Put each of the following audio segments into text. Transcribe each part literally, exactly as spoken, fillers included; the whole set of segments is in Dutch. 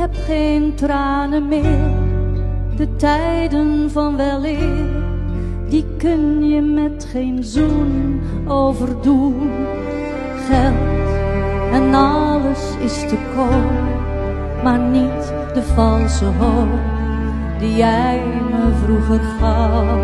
heb geen tranen meer, de tijden van weleer, die kun je met geen zoen overdoen. Geld en alles is te koop, maar niet de valse hoop die jij me vroeger gaf.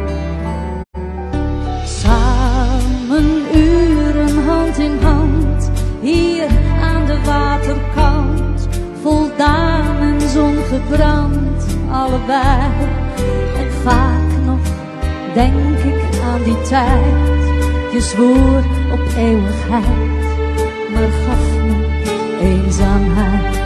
Samen uren hand in hand, hier aan de waterkant, voldaan en zongebrand, allebei. En vaak nog denk ik aan die tijd, je zwoer op eeuwigheid, maar gaf me eenzaamheid.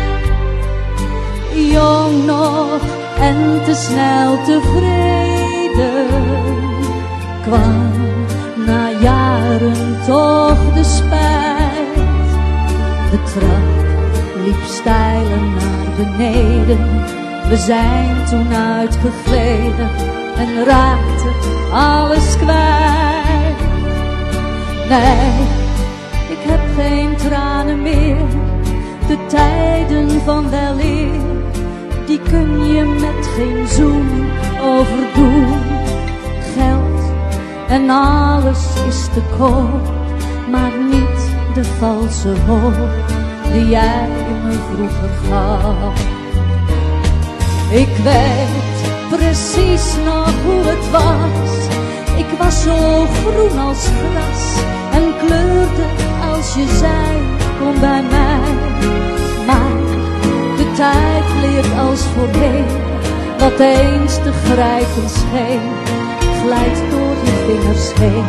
Jong nog en te snel tevreden, kwam na jaren toch de spijt. De trap liep steiler naar beneden, we zijn toen uitgegleden en raakten alles kwijt. Nee, ik heb geen tranen meer, de tijden van weleer, die kun je met geen zoen overdoen. Geld en alles is te koop, maar niet de valse hoop die jij me vroeger gaf. Ik weet precies nog hoe het was, ik was zo groen als gras en kleurde als je zei, kom bij mij. Maar de tijd leert als voorheen, wat eens te grijpen scheen, glijdt door je vingers heen.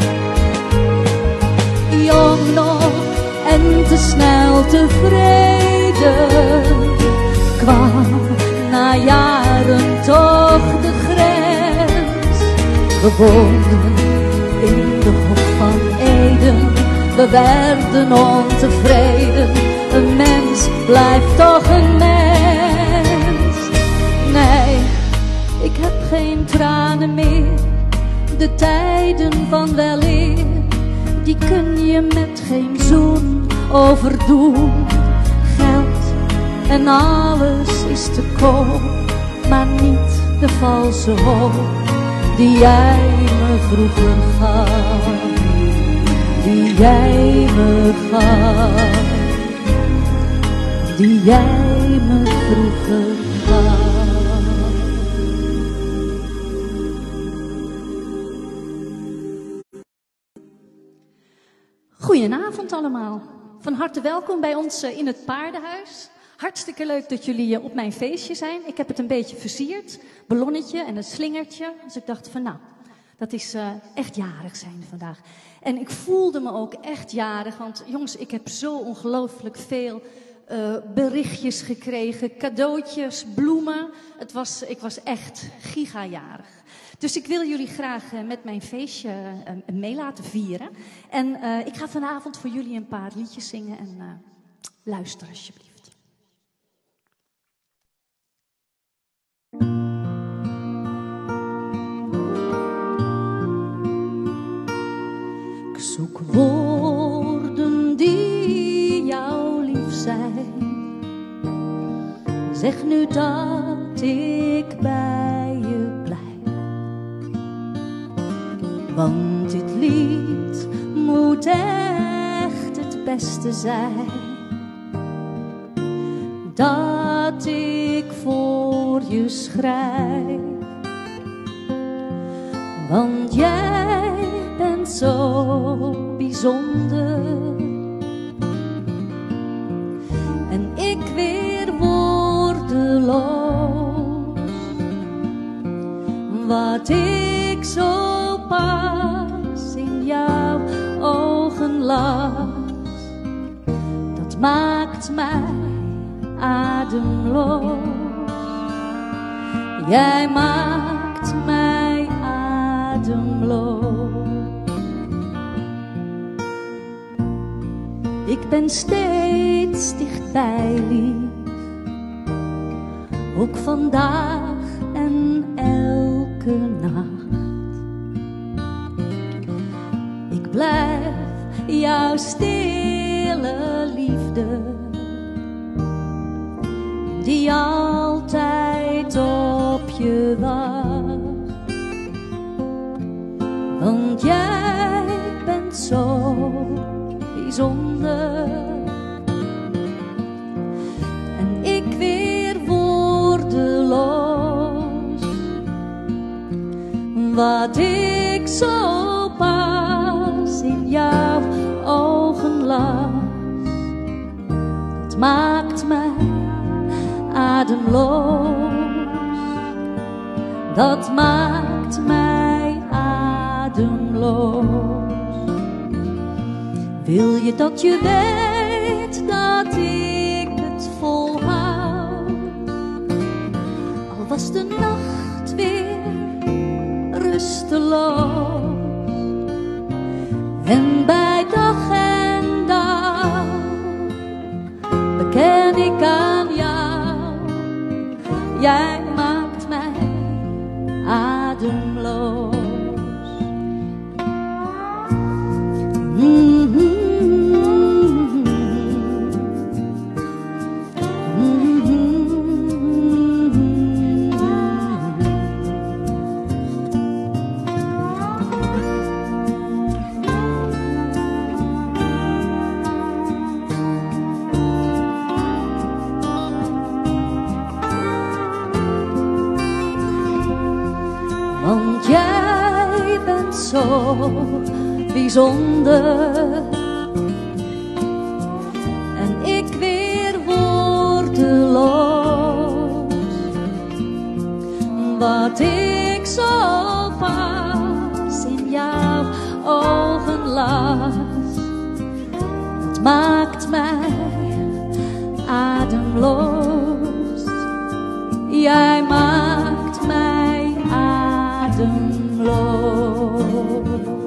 Jong nog en te snel tevreden, kwam na jaren toch de grens. We woonden in de Hof van Eden, we werden ontevreden, een mens blijft toch een mens. Nee, ik heb geen tranen meer, de tijden van weleer, die kun je met geen zoen overdoen. Geld en alles is te koop, maar niet de valse hoop die jij me vroeger gaf. Die jij me gaf, die jij me vroeger gaf. Goedenavond allemaal. Van harte welkom bij ons in het paardenhuis. Hartstikke leuk dat jullie op mijn feestje zijn. Ik heb het een beetje versierd, ballonnetje en een slingertje. Dus ik dacht van nou, dat is uh, echt jarig zijn vandaag. En ik voelde me ook echt jarig, want jongens, ik heb zo ongelooflijk veel uh, berichtjes gekregen, cadeautjes, bloemen. Het was, ik was echt gigajarig. Dus ik wil jullie graag uh, met mijn feestje uh, mee laten vieren. En uh, ik ga vanavond voor jullie een paar liedjes zingen en uh, luister alsjeblieft. Ik zoek woorden die jou lief zijn. Zeg nu dat ik bij je blijf. Want dit lied moet echt het beste zijn dat ik voor je schrijf. Want jij bent zo bijzonder en ik weer woordeloos. Wat ik zo pas in jouw ogen las, dat maakt mij ademloos. Jij maakt mij ademloos. Ik ben steeds dichtbij, lief, ook vandaag en elke nacht. Ik blijf jouw stille liefde die altijd op je wacht. Want jij bent zo bijzonder. En ik weer woordeloos. Wat ik zo pas in jouw ogen las. Het maakt mij ademloos. Dat maakt mij ademloos. Wil je dat je weet dat ik het volhoud? Al was de nacht weer rusteloos. En bij dag en dag beken ik aan jou. Jij maakt mij ademloos. Mm-hmm. Want jij bent zo bijzonder. En ik weer woordeloos. Wat ik zo pas in jouw ogen las. Dat maakt mij ademloos. Jij maakt mij ademloos.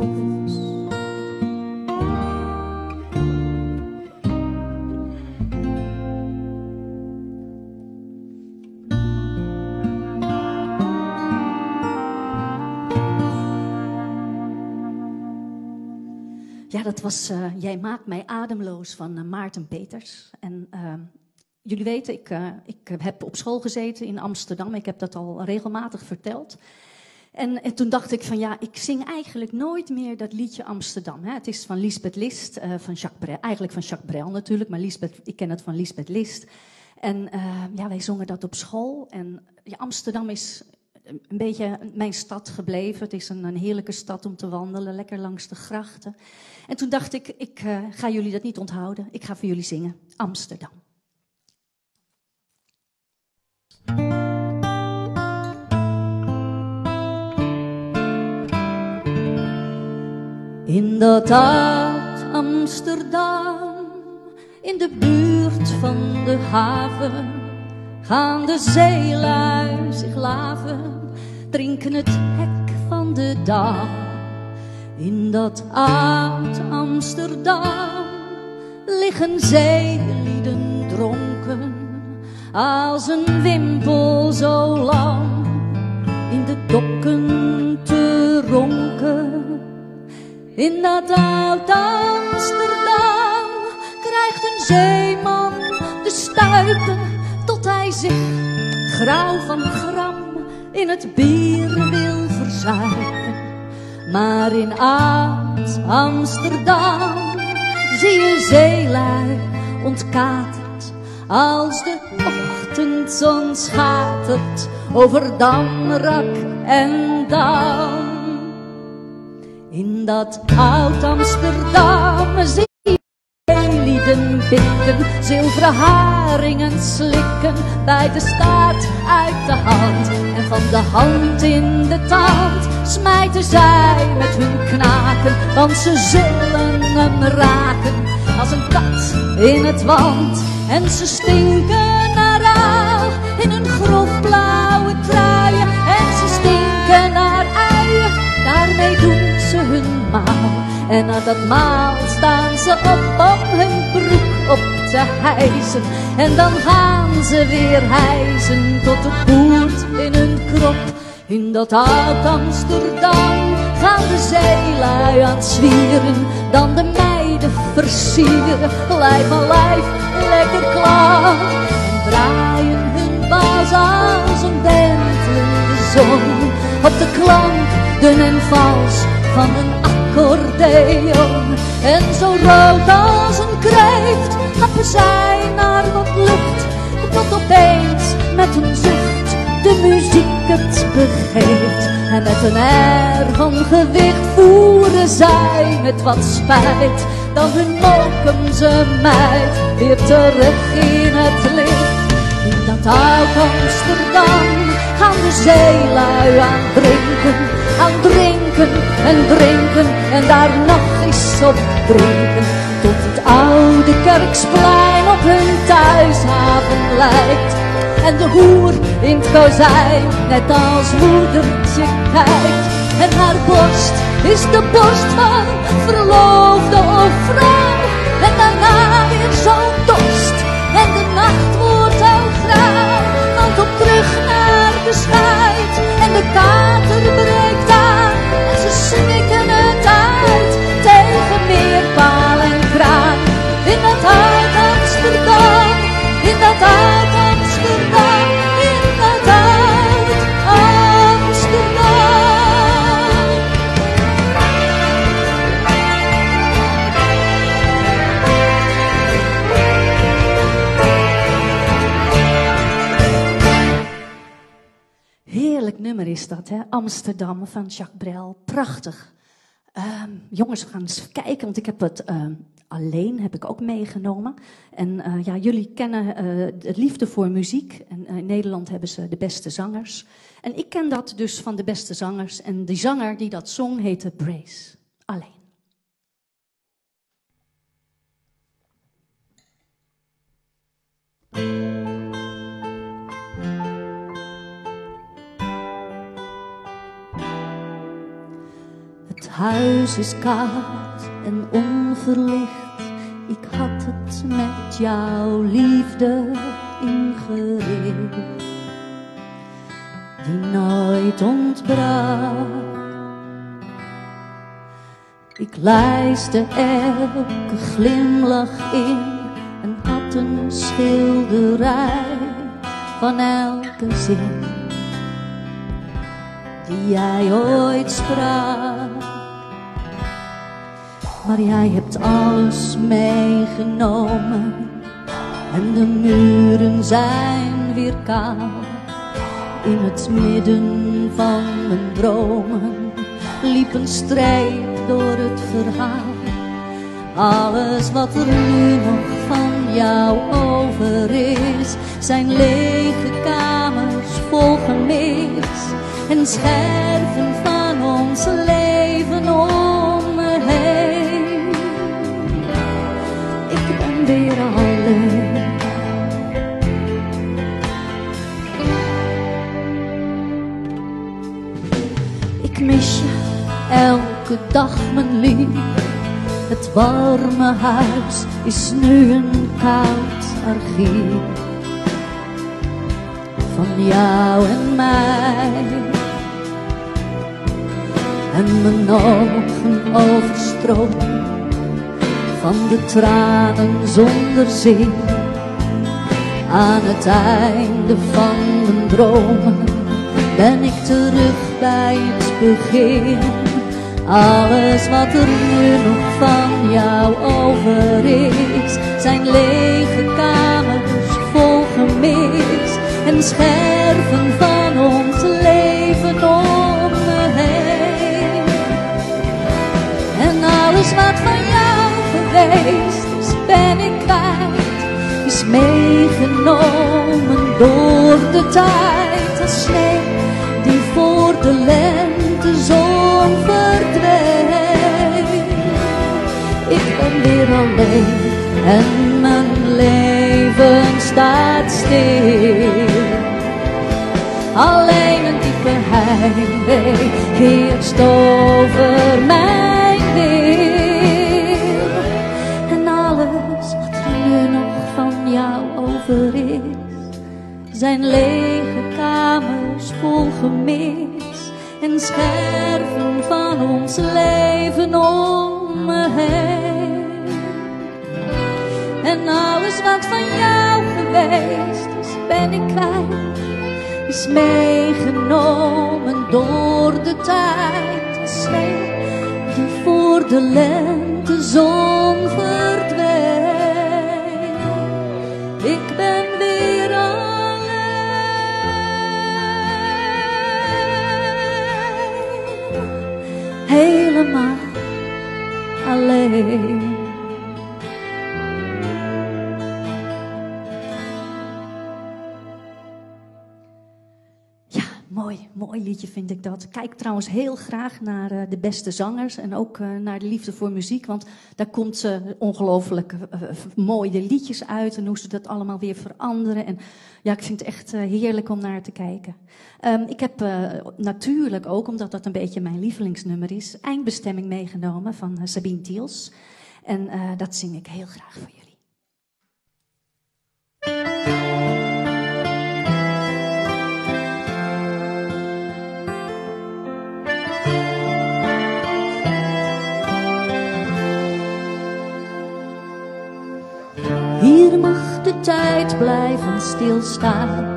Ja, dat was uh, Jij maakt mij ademloos van uh, Maarten Peters. En uh, jullie weten, ik, uh, ik heb op school gezeten in Amsterdam. Ik heb dat al regelmatig verteld. En, en toen dacht ik van ja, ik zing eigenlijk nooit meer dat liedje Amsterdam. Hè. Het is van Liesbeth List, uh, van Jacques Brel. Eigenlijk van Jacques Brel natuurlijk, maar Liesbeth, ik ken het van Liesbeth List. En uh, ja, wij zongen dat op school. En ja, Amsterdam is een beetje mijn stad gebleven. Het is een, een heerlijke stad om te wandelen, lekker langs de grachten. En toen dacht ik, ik uh, ga jullie dat niet onthouden. Ik ga voor jullie zingen Amsterdam. In dat oud Amsterdam, in de buurt van de haven, gaan de zeelui zich laven, drinken het hek van de dam. In dat oud Amsterdam liggen zeelieden dronken, als een wimpel zo lang in de dokken te ronken. In dat oud Amsterdam krijgt een zeeman de stuipen, tot hij zich grauw van gram in het bier wil verzuipen. Maar in oud Amsterdam zie je zeelui ontkaterd, als de ochtendzon schatert over Damrak en Dam. In dat oud Amsterdam zie je zeelieden bikken, zilveren haringen slikken, bij de staart uit de hand. En van de hand in de tand smijten zij met hun knaken, want ze zullen hem raken als een kat in het wand. En ze stinken naar aal in hun grofblauwe truien, en ze stinken naar uien, daarmee doen ze hun maal. En na dat maal staan ze op om hun broek op te hijsen, en dan gaan ze weer hijsen tot de poort in hun krop. In dat oud Amsterdam gaan de zeelui aan het zwieren, dan de meiden versieren, lijf aan lijf lekker klaar, en draaien op de klank, dun en vals, van een accordeon. En zo rood als een kreeft happen zij naar wat lucht, tot opeens met een zucht de muziek het begeeft. En met een air van gewicht voeren zij met wat spijt, dan hun mokumse meid weer terug in het licht. In dat oud Amsterdam gaan de zeelui aan drinken, aan drinken en drinken en daar nog eens op drinken, tot het oude Kerksplein op hun thuishaven lijkt. En de hoer in het kozijn net als moedertje kijkt. En haar borst is de borst van verloofde of vrouw. En daarna weer zo'n dorst en de nacht wordt al grauw. Want op terug naar de schuit en de kater breekt aan. En ze snikken het uit tegen meer paal en kraan. In dat oud Amsterdam, in dat oud Amsterdam, in dat oud Amsterdam. Heerlijk nummer is dat, hè? Amsterdam van Jacques Brel. Prachtig. Um, jongens, we gaan eens kijken, want ik heb het um, alleen heb ik ook meegenomen. En uh, ja, jullie kennen uh, de liefde voor muziek. En uh, in Nederland hebben ze de beste zangers. En ik ken dat dus van de beste zangers. En die zanger die dat zong heette Brace. Alleen. Het huis is koud en onverlicht. Ik had het met jouw liefde ingericht, die nooit ontbrak. Ik lijstte elke glimlach in en had een schilderij van elke zin die jij ooit sprak. Maar jij hebt alles meegenomen en de muren zijn weer kaal. In het midden van mijn dromen liep een streep door het verhaal. Alles wat er nu nog van jou over is, zijn lege kamers vol gemis en scherven van ons leven om me heen. Ik ben weer alleen. Ik mis je elke dag, mijn lief. Het warme huis is nu een koud archief van jou en mij. En mijn ogen overstromen van de tranen zonder zin. Aan het einde van mijn dromen ben ik terug bij het begin. Alles wat er nu nog van jou over is, zijn lege kamers vol gemis en scherven van ons leven om me heen. En alles wat van jou geweest is, ben ik kwijt, is meegenomen door de tijd als sneeuw die voor de lentezon verdwijnt. Ik ben weer alleen en mijn leven staat stil. Alleen een diepe heimwee heerst over mijn wil. En alles wat er nu nog van jou over is, zijn lege kamers vol gemis en scherven van ons leven om me heen. En alles wat van jou geweest is, ben ik kwijt, is meegenomen door de tijd. Een sneeuw die voor de lentezon verdween. Ik ben weer alleen, helemaal alleen. Mooi, mooi liedje vind ik dat. Ik kijk trouwens heel graag naar uh, de beste zangers en ook uh, naar de liefde voor muziek. Want daar komt uh, ongelooflijk uh, mooie liedjes uit en hoe ze dat allemaal weer veranderen. En ja, ik vind het echt uh, heerlijk om naar te kijken. Um, ik heb uh, natuurlijk ook, omdat dat een beetje mijn lievelingsnummer is, Eindbestemming meegenomen van uh, Sabine Tiels. En uh, dat zing ik heel graag voor jullie. Hier mag de tijd blijven stilstaan,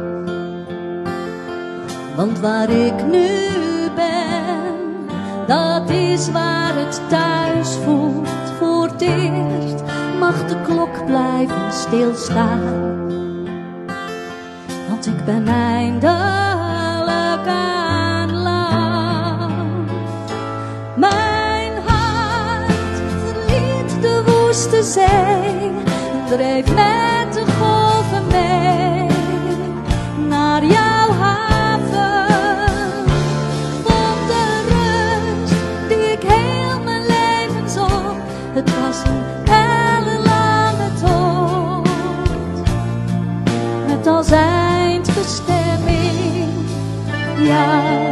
want waar ik nu ben, dat is waar het thuis voelt. Voor het eerst mag de klok blijven stilstaan, want ik ben eindelijk aan land. Mijn hart verliet de woeste zee, dreef met de golven mee naar jouw haven. Vond de rust die ik heel mijn leven zocht. Het was een ellenlange tocht, met als eindbestemming jou.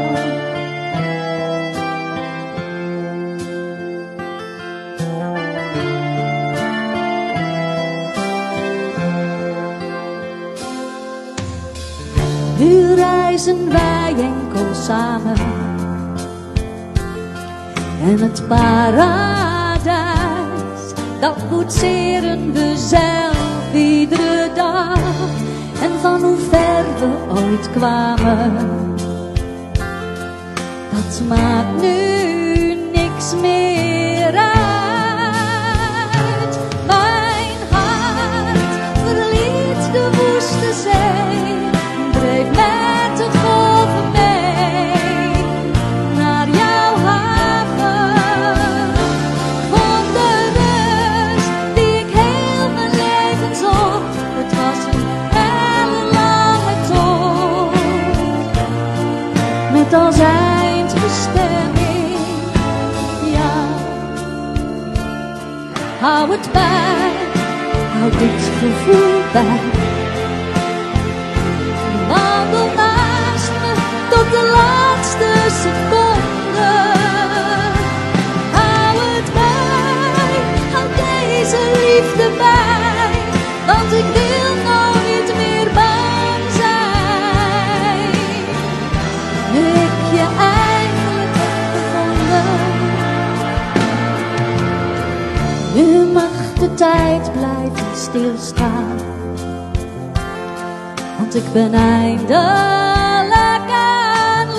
Nu reizen wij enkel samen en het paradijs, dat boetseren we zelf iedere dag. En van hoe ver we ooit kwamen, dat maakt nu niks meer uit. Mijn hart verliet de woeste zee, dreef met de golven mee naar jouw haven. Vond de rust die ik heel mijn leven zocht. Het was een ellenlange tocht, met als eindbestemming jou. Hou het bij, hou dit gevoel bij. Wandel naast me tot de laatste seconde. Hou het bij, hou deze liefde bij, want ik wil nooit meer bang zijn. Nu ik je eindelijk heb gevonden. Nu mag de tijd blijven stilstaan, want ik ben eindelijk aan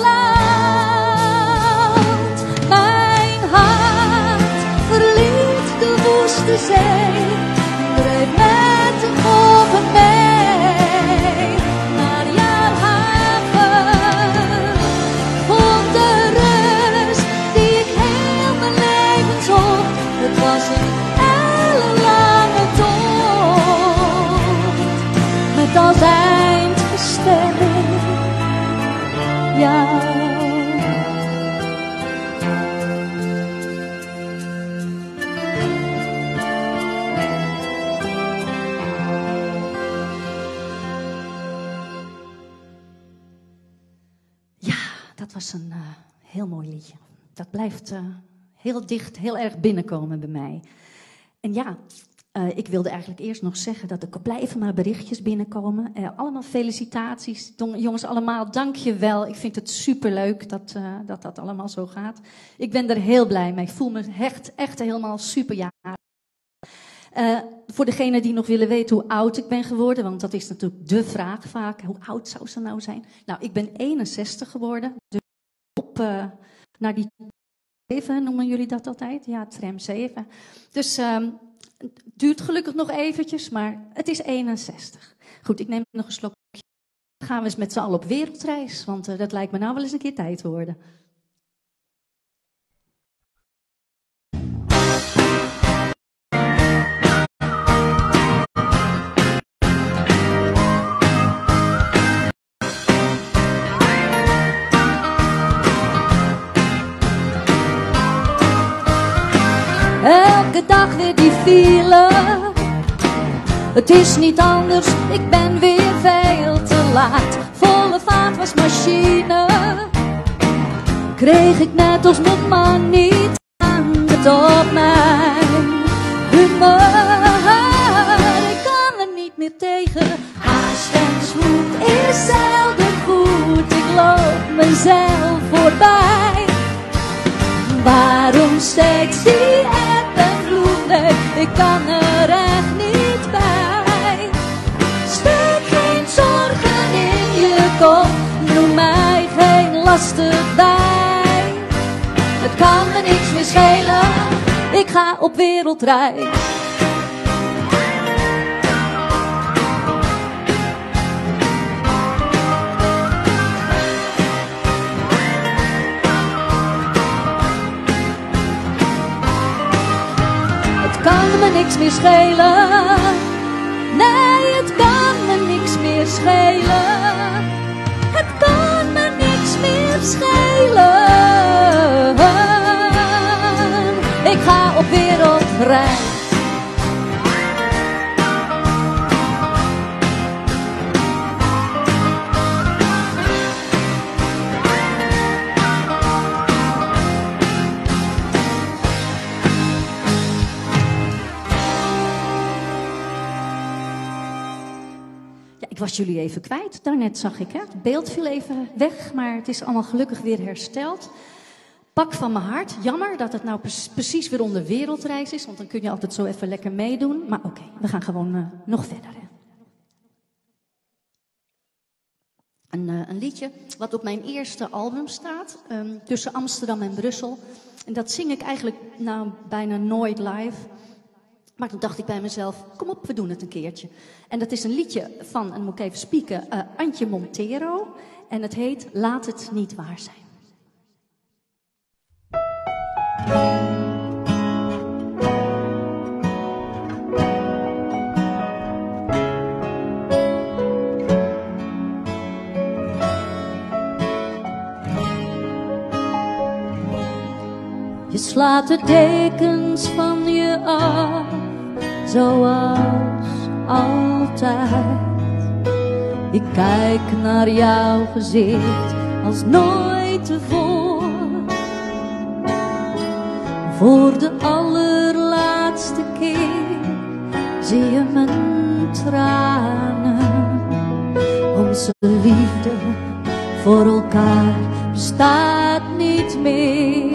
land. Mijn hart verliet de woeste zee, dreef met de golven mee naar jouw haven. Vond de rust die ik heel mijn leven zocht. Het was een ellenlange tocht, met als eindbestemming jou. Ja, dat was een uh, heel mooi liedje. Dat blijft uh, heel dicht, heel erg binnenkomen bij mij. En ja, uh, ik wilde eigenlijk eerst nog zeggen dat er blijven maar berichtjes binnenkomen. Uh, allemaal felicitaties. Jongens, allemaal dank je wel. Ik vind het superleuk dat, uh, dat dat allemaal zo gaat. Ik ben er heel blij mee. Ik voel me echt, echt helemaal super. Ja. Uh, voor degenen die nog willen weten hoe oud ik ben geworden, want dat is natuurlijk de vraag vaak. Hoe oud zou ze nou zijn? Nou, ik ben eenenzestig geworden. Dus op uh, naar die zeven, noemen jullie dat altijd? Ja, tram zeven. Dus um, het duurt gelukkig nog eventjes, maar het is eenenzestig. Goed, ik neem nog een slokje. Dan gaan we eens met z'n allen op wereldreis, want uh, dat lijkt me nou wel eens een keer tijd worden. Elke dag weer die file. Het is niet anders, ik ben weer veel te laat. Volle vaatwasmachine kreeg ik net als mijn man niet aan het op mijn humeur. Ik kan er niet meer tegen. Haast en spoed is zelden goed. Ik loop mezelf voorbij. Waarom steeds die eb en vloed? Nee, ik kan er echt niet bij. Steek geen zorgen in je kop, noem mij geen lastig bij. Het kan me niks meer schelen, ik ga op wereldreis. Kan me niks meer schelen. Nee, het kan me niks meer schelen. Het kan me niks meer schelen. Ik ga op wereldreis. Ik was jullie even kwijt, daarnet zag ik. Hè? Het beeld viel even weg, maar het is allemaal gelukkig weer hersteld. Pak van mijn hart. Jammer dat het nou precies weer onder wereldreis is, want dan kun je altijd zo even lekker meedoen. Maar oké, okay, we gaan gewoon uh, nog verder. Hè? Een, uh, een liedje wat op mijn eerste album staat, um, tussen Amsterdam en Brussel. En dat zing ik eigenlijk nou bijna nooit live. Maar toen dacht ik bij mezelf, kom op, we doen het een keertje. En dat is een liedje van, en dan moet ik even spieken, uh, Antje Montero. En het heet Laat het niet waar zijn. Je slaat de dekens van je af, zoals altijd. Ik kijk naar jouw gezicht als nooit tevoren. Voor de allerlaatste keer zie je mijn tranen. Onze liefde voor elkaar bestaat niet meer.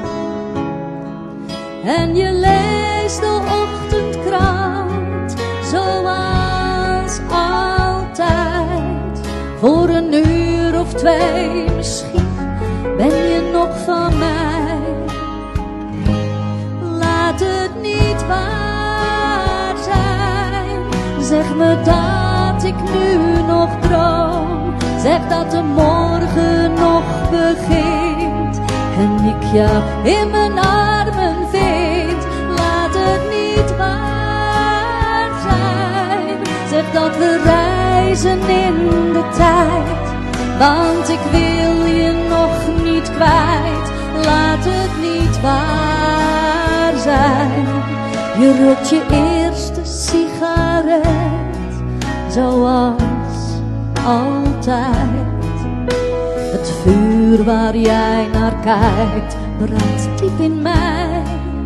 En je leest de ochtendkrant zoals altijd. Voor een uur of twee misschien ben je nog van mij. Laat het niet waar zijn. Zeg me dat ik nu nog droom. Zeg dat de morgen nog begint en ik jou in mijn armen vind. Laat het niet waar zijn. Zeg dat we reizen in de tijd, want ik wil je nog niet kwijt. Laat het niet waar zijn. Je rookt je eerste sigaret, zoals altijd. Het vuur waar jij naar kijkt brandt diep in mij.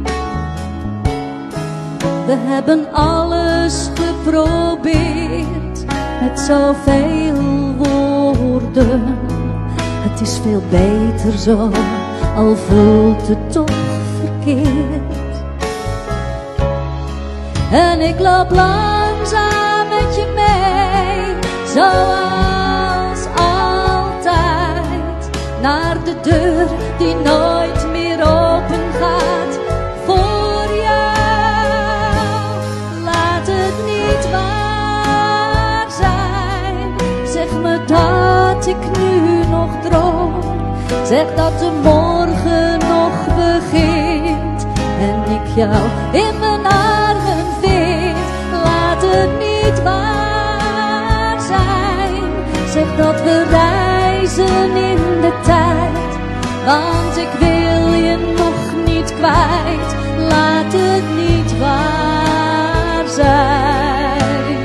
We hebben alles geprobeerd met zoveel woorden. Het is veel beter zo, al voelt het toch verkeerd. En ik loop langzaam met je mee, zoals altijd, naar de deur die nooit meer open gaat voor jou. Laat het niet waar zijn, zeg me dat ik nu nog droom. Zeg dat de morgen nog begint en ik jou in mijn armen vind. Laat het niet waar zijn, zeg dat we reizen in de tijd, want ik wil je nog niet kwijt. Laat het niet waar zijn,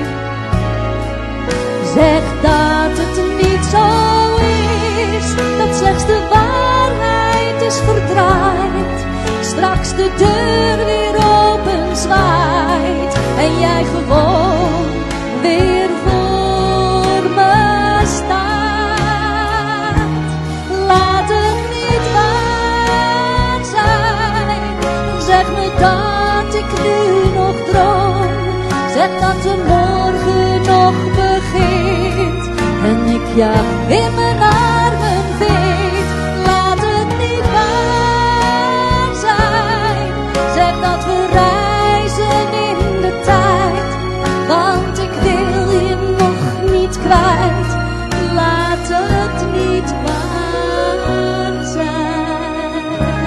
zeg dat het niet zo is, dat slechts de waarheid is verdraaid, straks de deur weer open zwaait en jij gewoon weer voor me staat. Laat het niet waar zijn, zeg me dat ik nu nog droom. Zeg dat de morgen nog begint en ik jou in mijn armen vind. Laat het niet waar zijn, zeg dat we reizen in de tijd, want ik wil je nog niet kwijt. Laat het niet waar zijn.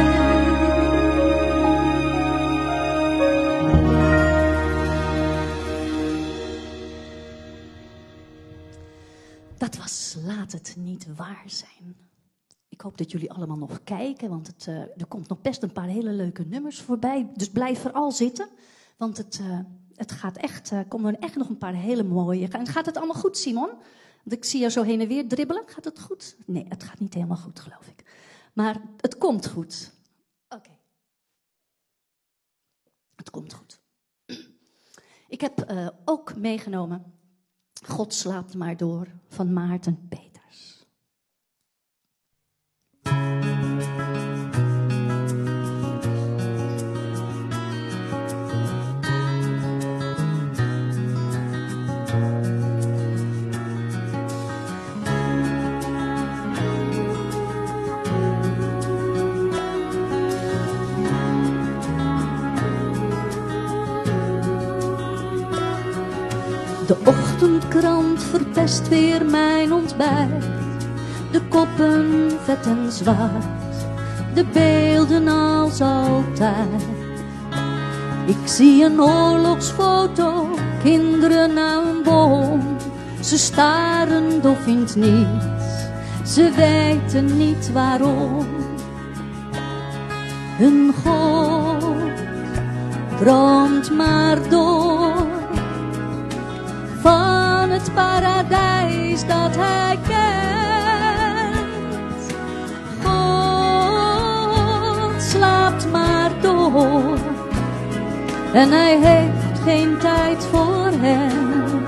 Dat was Laat het niet waar zijn. Ik hoop dat jullie allemaal nog kijken, want het, uh, er komt nog best een paar hele leuke nummers voorbij. Dus blijf vooral zitten, want het, uh, het gaat echt, uh, komen er echt nog een paar hele mooie. En gaat het allemaal goed, Simon? Want ik zie jou zo heen en weer dribbelen. Gaat het goed? Nee, het gaat niet helemaal goed, geloof ik. Maar het komt goed. Oké. Okay. Het komt goed. Ik heb uh, ook meegenomen God slaapt maar door van Maarten Peters. De ochtendkrant verpest weer mijn ontbijt. De koppen vet en zwart, de beelden als altijd. Ik zie een oorlogsfoto, kinderen aan een boom. Ze staren dof in het niets, ze weten niet waarom. Hun God droomt maar door van het paradijs dat hij kent. God slaapt maar door en hij heeft geen tijd voor hen.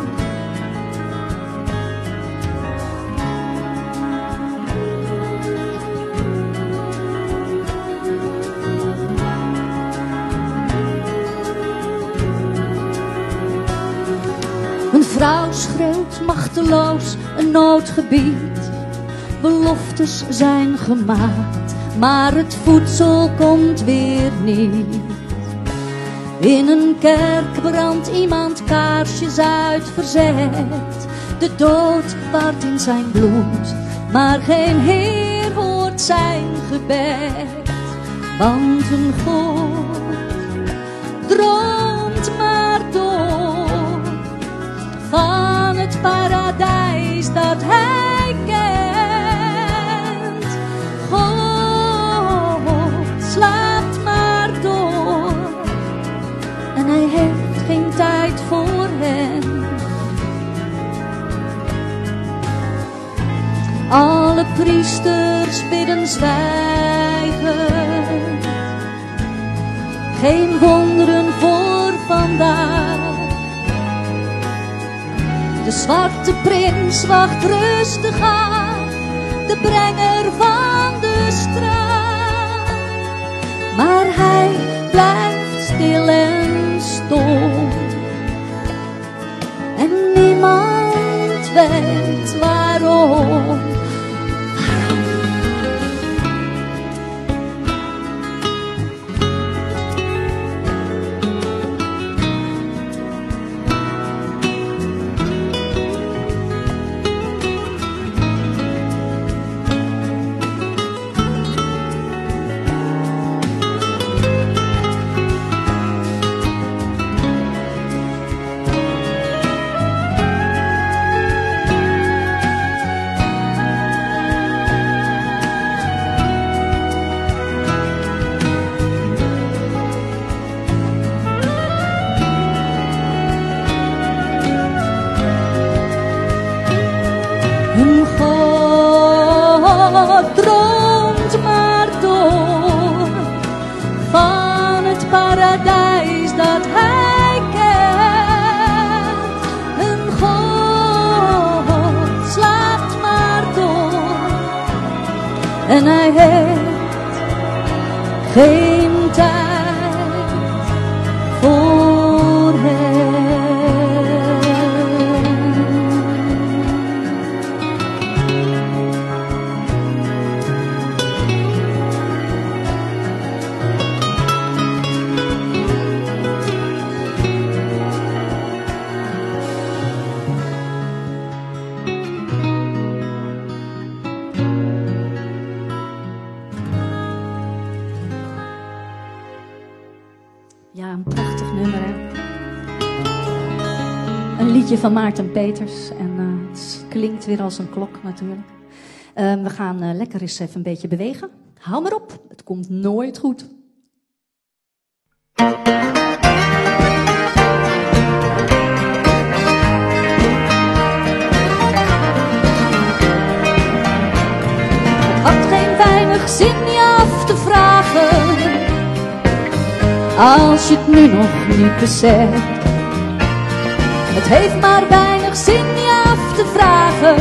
Een vrouw schreeuwt machteloos een noodgebied. Beloftes zijn gemaakt, maar het voedsel komt weer niet. In een kerk brandt iemand kaarsjes uit verzet. De dood waart in zijn bloed, maar geen Heer hoort zijn gebed. Want een God droomt maar door van het paradijs dat hij kent. God slaapt maar door en hij heeft geen tijd voor hen. Alle priesters bidden zwijgen, geen wonderen voor vandaag. De zwarte prins wacht rustig aan, de brenger van de straat. Maar hij blijft stil en stom en niemand weet waarom. Een God droomt maar door van het paradijs dat hij kent. Een God slaapt maar door en hij heeft geen tijd voor hem. Ja, een prachtig nummer, hè? Een liedje van Maarten Peters. En uh, het klinkt weer als een klok natuurlijk. Uh, we gaan uh, lekker eens even een beetje bewegen. Hou maar op, het komt nooit goed. Het had geen weinig zin je af te vragen, als je het nu nog niet beseft. Het heeft maar weinig zin je af te vragen,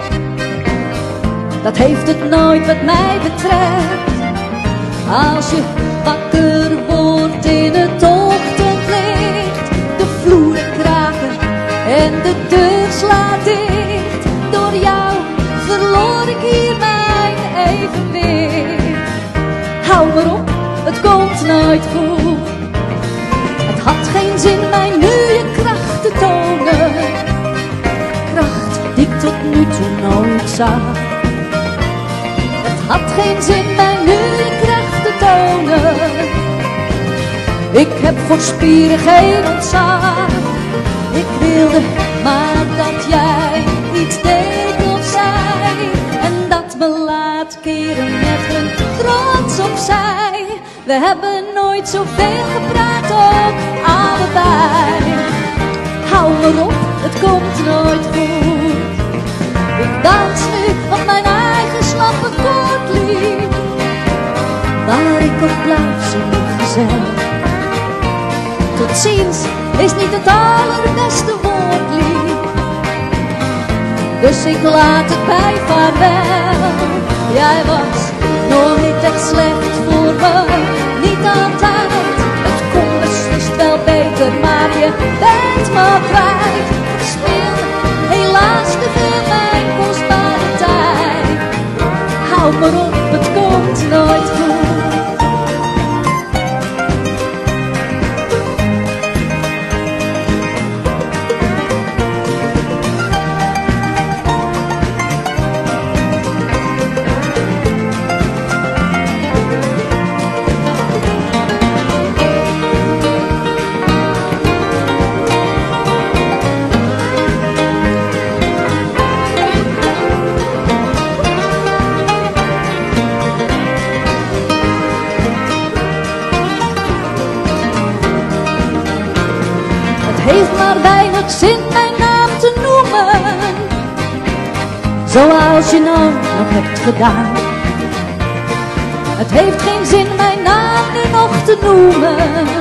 dat heeft het nooit wat mij betreft. Als je wakker wordt in het ochtendlicht, de vloeren kraken en de deur slaat dicht. Door jou verloor ik hier mijn evenwicht. Hou maar op, het komt nooit goed. Het had geen zin mij nu je kracht te tonen, kracht die ik tot nu toe nooit zag. Het had geen zin mij nu je kracht te tonen, ik heb voor spieren geen ontzag. Ik wilde maar dat jij iets deed of zei, en dat me laat keren met een trots opzij. We hebben nooit zoveel gepraat, ook allebei. Hou maar op, het komt nooit goed. Ik dans nu op mijn eigen slappe koordlied, waar ik op blijf zingen gezellig. Tot ziens is niet het allerbeste woordlied, dus ik laat het bij vaarwel. Jij was nooit echt slecht voor me, niet altijd. Het kon beslist wel beter, maar je bent me kwijt. Speel helaas te veel mijn kostbare tijd. Hou maar op, het komt nooit goed. Heeft maar weinig zin mijn naam te noemen, zoals je nou nog hebt gedaan. Het heeft geen zin mijn naam nu nog te noemen,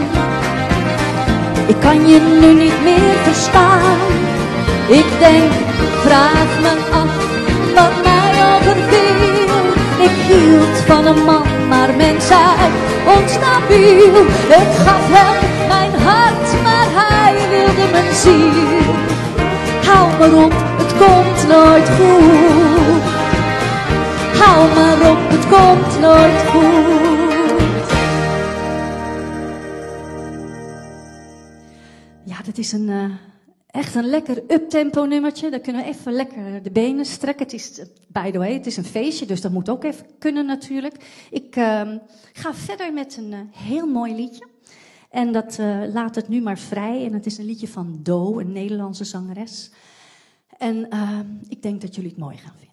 ik kan je nu niet meer verstaan. Ik denk, vraag me af wat mij overviel. Ik hield van een man, maar men zei onstabiel. Ik gaf hem mijn hart, maar hij wilde mijn ziel. hou maar op, het komt nooit goed. Hou maar op, het komt nooit goed. Ja, dat is een, uh, echt een lekker uptempo nummertje. Dan kunnen we even lekker de benen strekken. Het is, by the way, het is een feestje, dus dat moet ook even kunnen natuurlijk. Ik uh, ga verder met een uh, heel mooi liedje. En dat uh, laat het nu maar vrij. En het is een liedje van Do, een Nederlandse zangeres. En uh, ik denk dat jullie het mooi gaan vinden.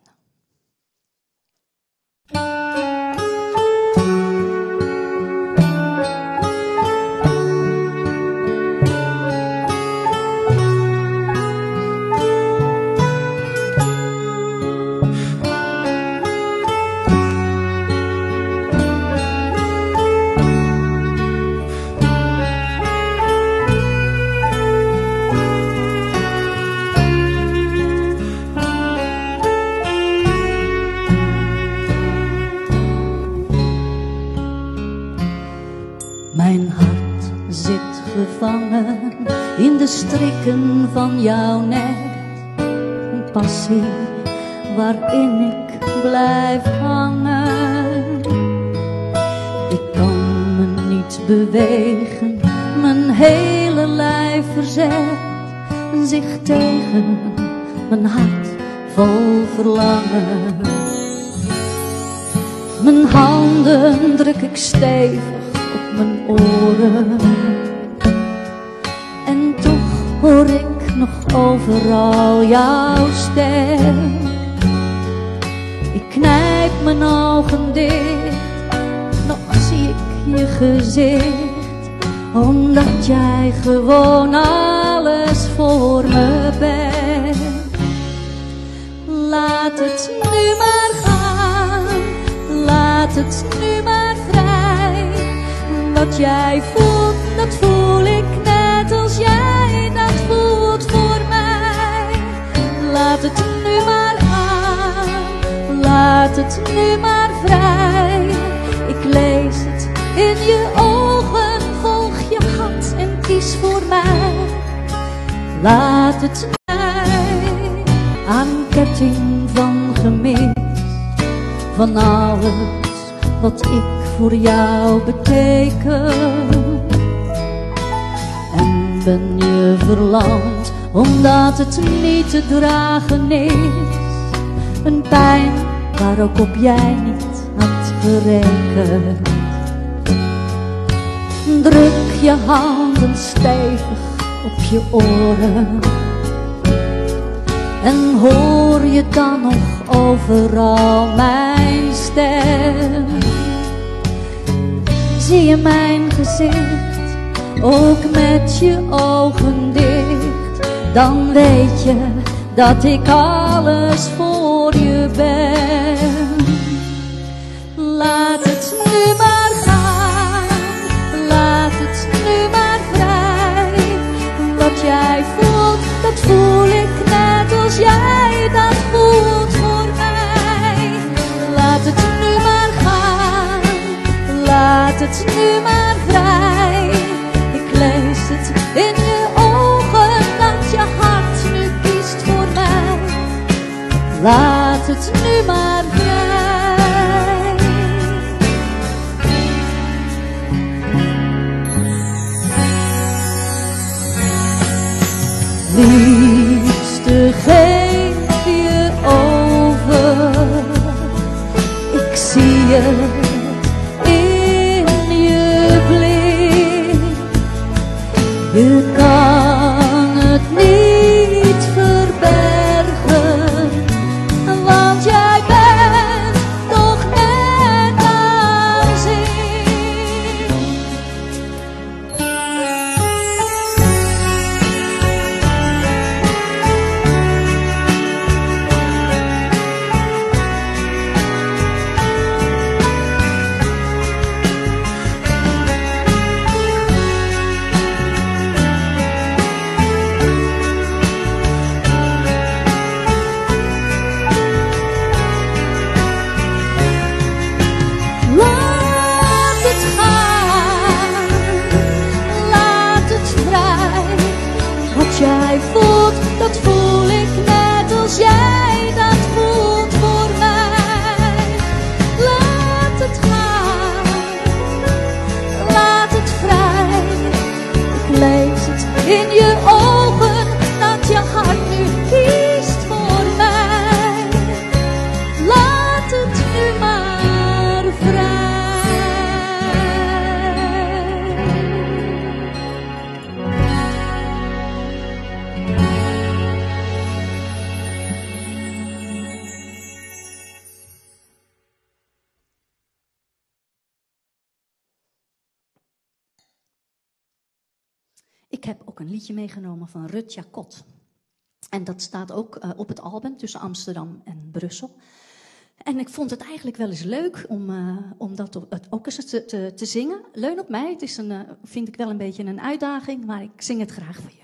Mijn hart zit gevangen in de strikken van jouw nek. Een passie waarin ik blijf hangen. Ik kan me niet bewegen, mijn hele lijf verzet zich tegen mijn hart vol verlangen. Mijn handen druk ik stevig op mijn oren. En toch hoor ik nog overal jouw stem. Ik knijp mijn ogen dicht, nog zie ik je gezicht. Omdat jij gewoon alles voor me bent. Laat het nu maar gaan, laat het nu maar vrij. Wat jij voelt, dat voel ik net als jij dat voelt voor mij. Laat het nu maar gaan, laat het nu maar vrij. Ik lees het in je ogen, volg je hart en kies voor mij. Laat het mij aan ketting van gemis, van alles wat ik voor jou beteken. En ben je verlamd omdat het niet te dragen is. Een pijn waar ook op jij niet had gerekend. Druk je handen stevig op je oren. En hoor je dan nog overal mijn stem? Zie je mijn gezicht, ook met je ogen dicht, dan weet je dat ik alles voor je ben. Laat het nu maar gaan, laat het nu maar vrij. Wat jij voelt, dat voel ik net als jij dat voelt voor mij. Laat het nu maar gaan, laat het nu maar vrij. Ik lees het in je ogen dat je hart nu kiest voor mij. Laat het nu maar vrij. Liefste, geef je over. Ik zie je in je blik. Je kan het niet verbergen, want jij bent toch net als ik. Ik heb ook een liedje meegenomen van Rut Jacot. En dat staat ook uh, op het album tussen Amsterdam en Brussel. En ik vond het eigenlijk wel eens leuk om, uh, om dat ook eens te, te, te zingen. Leun op mij, het is een, uh, vind ik wel een beetje een uitdaging, maar ik zing het graag voor jullie.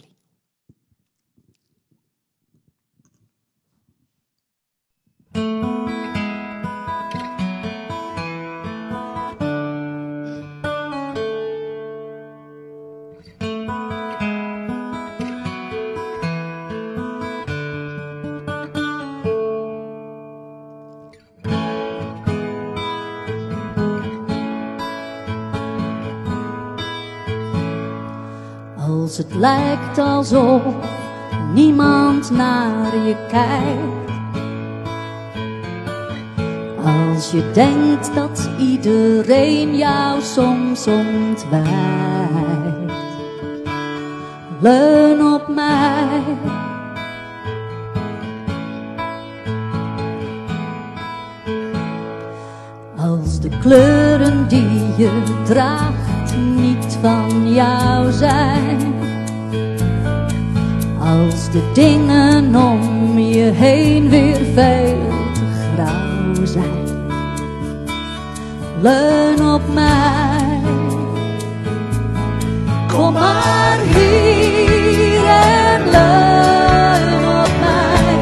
Als het lijkt alsof niemand naar je kijkt. Als je denkt dat iedereen jou soms ontwijkt. Leun op mij. Als de kleuren die je draagt niet van jou zijn. Als de dingen om je heen weer veel te grauw zijn. Leun op mij. Kom maar hier en leun op mij.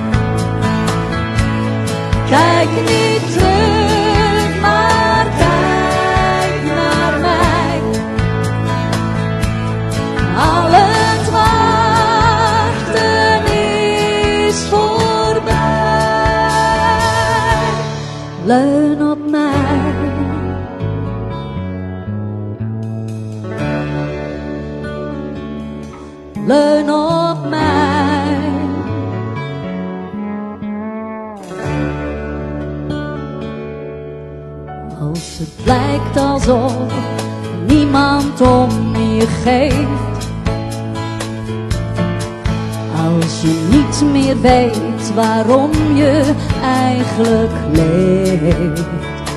Kijk niet terug, maar kijk naar mij. Al het wachten is voorbij. Leun op mij. Leun op mij. Als het lijkt alsof niemand om je geeft. Als je niet meer weet waarom je eigenlijk leeft.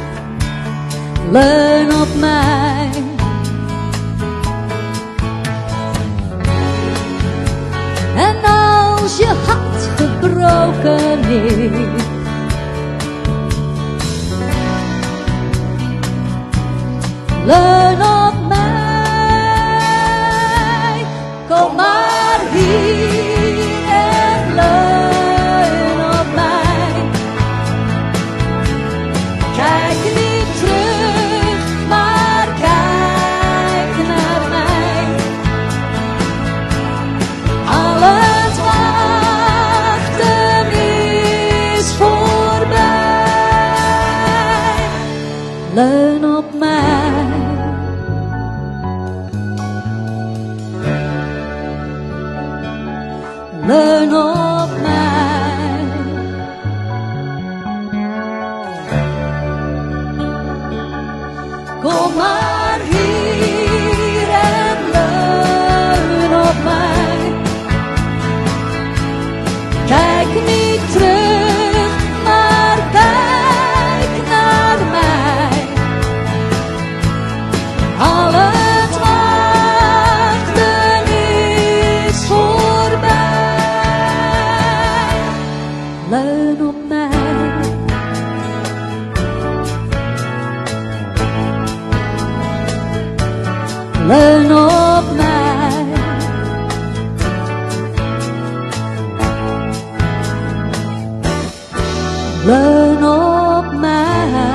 Leun op mij. En als je hart gebroken is, leun op mij. Kom maar hier en leun op mij. Kijk niet terug, maar kijk naar mij. Al het wachten is voorbij. Leun op mij. Leun op mij. Kom maar hier en leun op mij. Kijk niet terug, maar kijk naar mij. Al het wachten is voorbij. Leun op mij. Leun op mij. Leun op mij.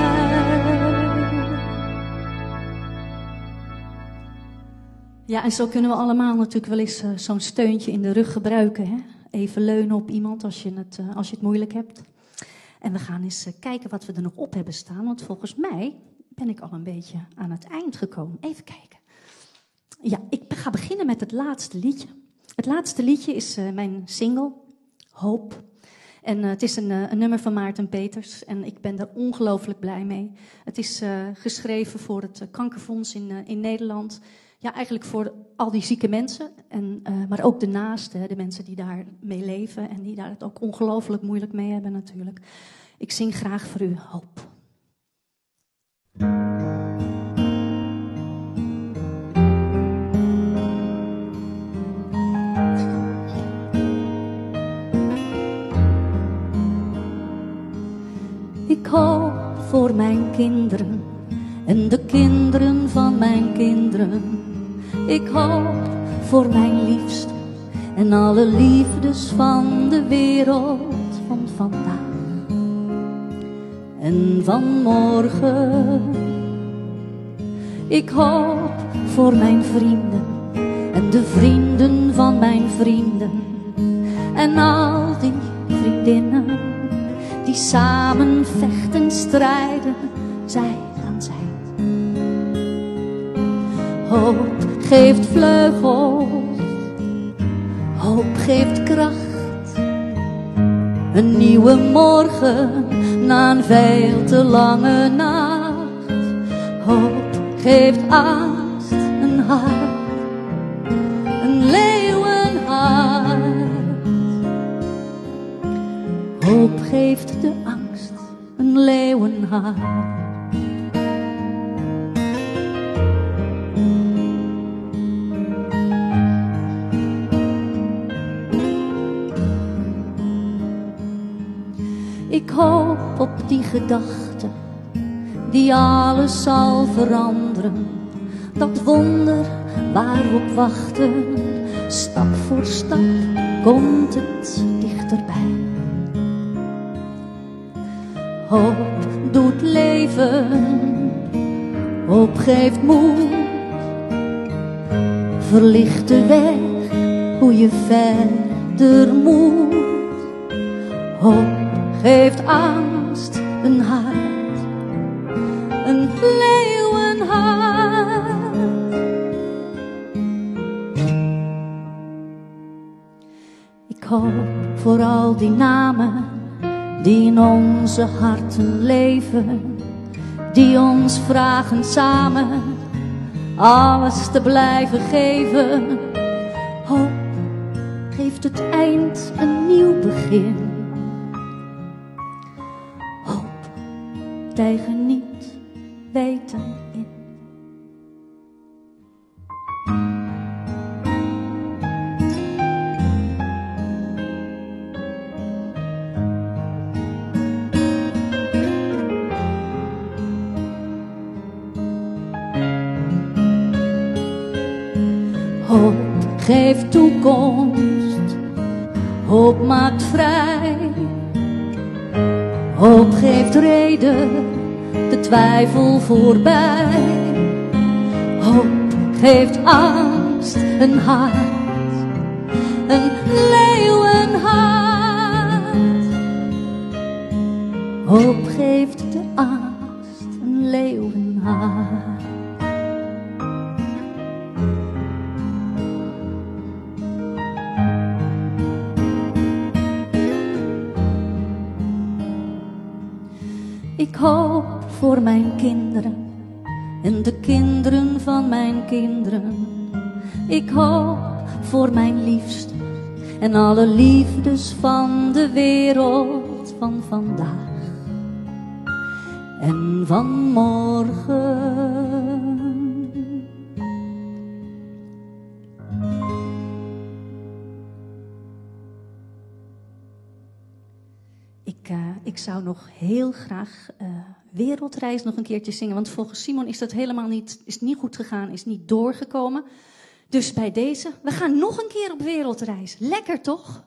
Ja, en zo kunnen we allemaal natuurlijk wel eens uh, zo'n steuntje in de rug gebruiken. Hè? Even leunen op iemand als je het, uh, als je het moeilijk hebt. En we gaan eens uh, kijken wat we er nog op hebben staan. Want volgens mij ben ik al een beetje aan het eind gekomen. Even kijken. Ja, ik ga beginnen met het laatste liedje. Het laatste liedje is uh, mijn single, Hoop. En uh, het is een, uh, een nummer van Maarten Peters en ik ben daar ongelooflijk blij mee. Het is uh, geschreven voor het uh, Kankerfonds in, uh, in Nederland. Ja, eigenlijk voor al die zieke mensen, en, uh, maar ook de naasten, de mensen die daar mee leven en die daar het ook ongelooflijk moeilijk mee hebben natuurlijk. Ik zing graag voor u Hoop. Ik hoop voor mijn kinderen en de kinderen van mijn kinderen. Ik hoop voor mijn liefste en alle liefdes van de wereld van vandaag en van morgen. Ik hoop voor mijn vrienden en de vrienden van mijn vrienden en al die vriendinnen die samen vechten, strijden, zij aan zij. Hoop geeft vleugels, hoop geeft kracht, een nieuwe morgen na een veel te lange nacht. Hoop geeft angst een hart, een leeuwenhart. Hoop geeft de angst een leeuwenhart. Ik hoop op die gedachte die alles zal veranderen. Dat wonder waar we op wachten, stap voor stap komt het dichterbij. Hoop doet leven, hoop geeft moed, verlicht de weg hoe je verder moet. Hoop geeft angst een hart, een leeuwenhart. Ik hoop voor al die namen die in onze harten leven, die ons vragen samen alles te blijven geven. Hoop geeft het eind een nieuw begin. Hoop tegen niet weten in. Hoop geeft toekomst, hoop maakt vrij. Hoop geeft reden, de twijfel voorbij. Hoop geeft angst een hart, een leeuwenhart. Hoop geeft de angst een leeuwenhart. Ik hoop voor mijn kinderen en de kinderen van mijn kinderen. Ik hoop voor mijn liefste en alle liefdes van de wereld van vandaag en van morgen. Ik, uh, ik zou nog heel graag uh, Wereldreis nog een keertje zingen. Want volgens Simon is dat helemaal niet, is niet goed gegaan, is niet doorgekomen. Dus bij deze, we gaan nog een keer op wereldreis. Lekker toch?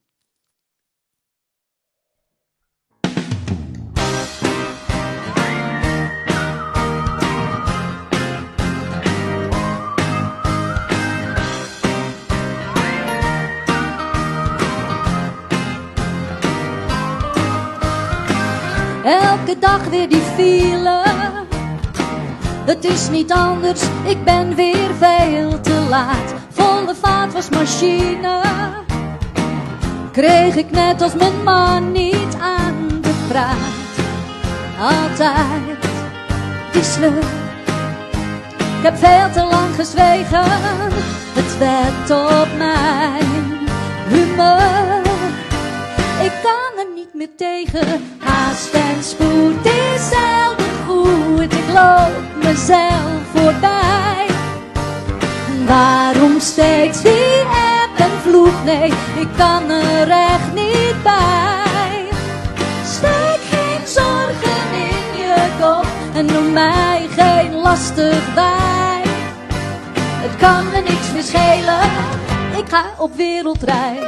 Elke dag weer die file, het is niet anders, ik ben weer veel te laat. Volle vaatwasmachine kreeg ik net als mijn man niet aangevraagd. Altijd die sleur, ik heb veel te lang gezwegen, het werd op mijn humeur. Ik kan er niet meer tegen, haast en spoed is zelden goed. Ik loop mezelf voorbij. Waarom steeds die eb en vloed? Nee, ik kan er echt niet bij. Steek geen zorgen en noem mij geen lastig wijn. Het kan me niks meer schelen, ik ga op wereldreis.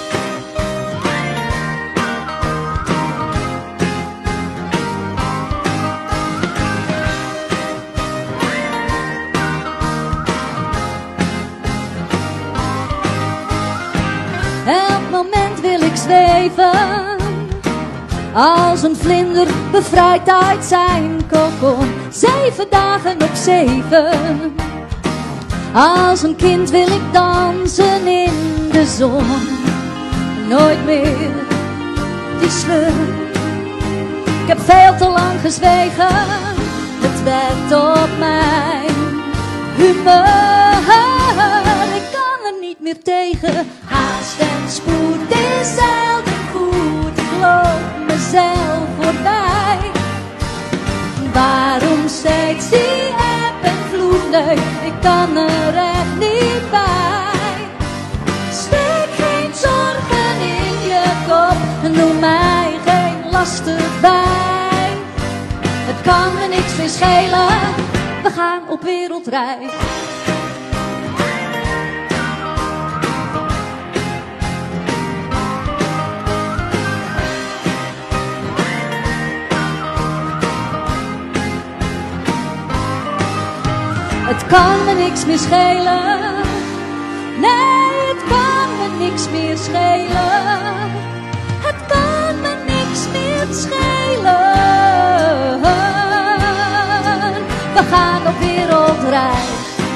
Elk moment wil ik zweven, als een vlinder bevrijd uit zijn kokon. Zeven dagen op zeven, als een kind wil ik dansen in de zon. Nooit meer die sleur, ik heb veel te lang gezwegen. Het werkt op mijn humeur, ik kan er niet meer tegen. Haast en spoed is zelden goed, ik loop mezelf voorbij. Waarom steeds die eb en vloed? Nee, ik kan er echt niet bij. Steek geen zorgen in je kop en noem mij geen lastig wijn. Het kan me niks meer schelen, we gaan op wereldreis. Het kan me niks meer schelen, nee, het kan me niks meer schelen. Het kan me niks meer schelen. We gaan op wereldreis.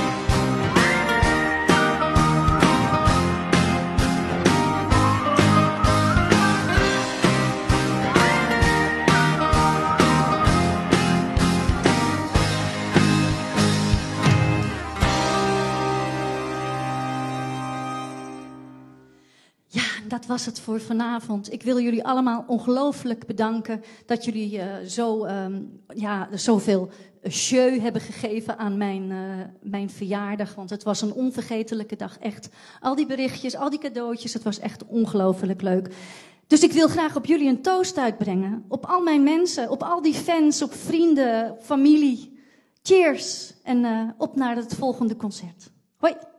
Dat was het voor vanavond. Ik wil jullie allemaal ongelooflijk bedanken dat jullie uh, zo, um, ja, zoveel jeu hebben gegeven aan mijn, uh, mijn verjaardag. Want het was een onvergetelijke dag, echt. Al die berichtjes, al die cadeautjes, het was echt ongelooflijk leuk. Dus ik wil graag op jullie een toast uitbrengen. Op al mijn mensen, op al die fans, op vrienden, familie. Cheers en uh, op naar het volgende concert. Hoi!